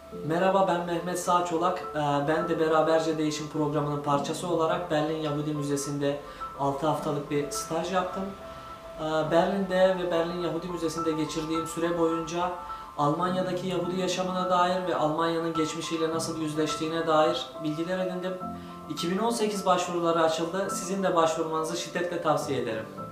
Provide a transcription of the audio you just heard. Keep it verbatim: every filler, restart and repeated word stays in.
Merhaba, ben Mehmet Sağçolak. Ee, Ben de Beraberce Değişim programının parçası olarak Berlin Yahudi Müzesi'nde altı haftalık bir staj yaptım. Ee, Berlin'de ve Berlin Yahudi Müzesi'nde geçirdiğim süre boyunca Almanya'daki Yahudi yaşamına dair ve Almanya'nın geçmişiyle nasıl yüzleştiğine dair bilgiler edindim. iki bin on sekiz başvuruları açıldı. Sizin de başvurmanızı şiddetle tavsiye ederim.